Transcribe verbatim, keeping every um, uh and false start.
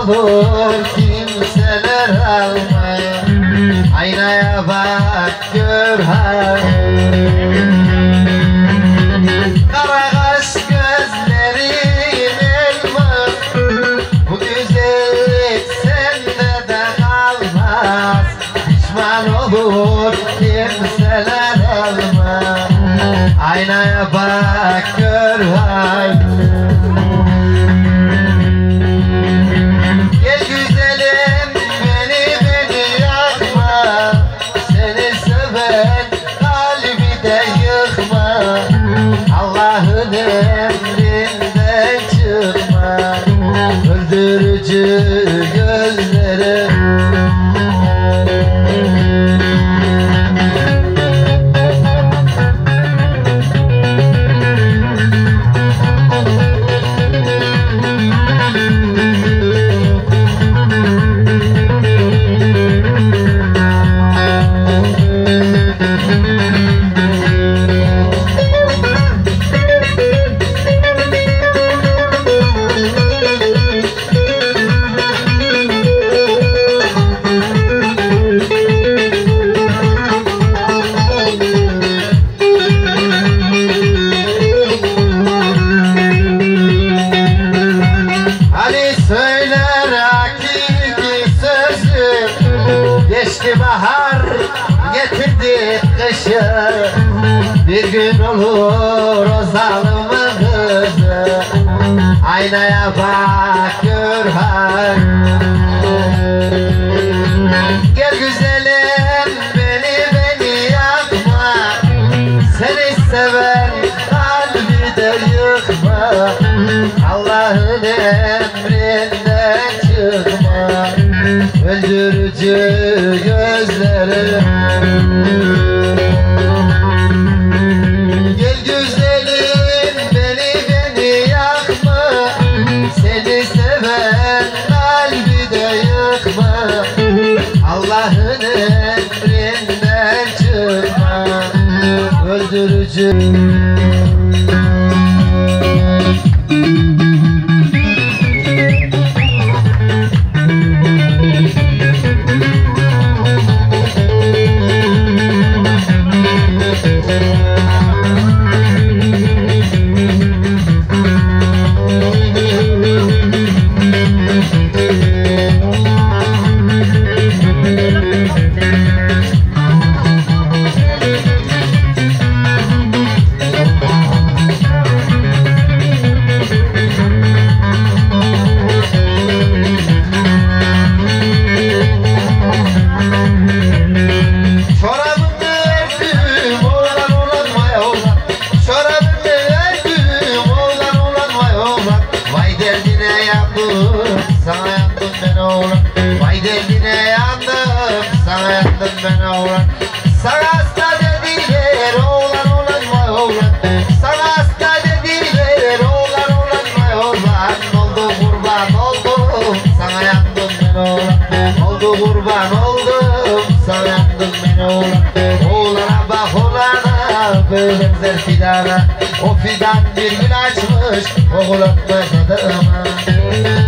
olur kimseler almaya. Aynaya bak gör kara kaş gözlerin elma. Bu güzellik sende de kalmaz. Pişman olur kimseler alma. Aynaya bak gör gel güzelim beni beni yakma. Seni seven kalbi de yıkma. Allah'ın emrinden çıkma. Öldürücü gözlerim. Geçti bahar getirdi kışı. Bir gün olur o zalimin kızı. Aynaya bak gör gel güzelim beni beni yakma. Seni seven kalbi de yıkma. Allah'ın emrinden çıkma. Öldürücü gözlerim. Gel güzelim beni beni yakma. Seni seven kalbi de yıkma. Allah'ın emrinden çıkma. Öldürücü. Sana yandım ben oğlan. Vay derdine yandım. Sana yandım ben oğlan. Sana hasta dediler oğlan oğlan vay oğlan. Sana hasta dediler oğlan oğlan vay oğlan. Oldu kurban oldum. Sana yandım ben oğlan. Oldu kurban oldum. Sana yandım ben oğlan. Oğlana bak oğlana böyle benzer fidana. O fidan bir gün açmış oğlan başadıma.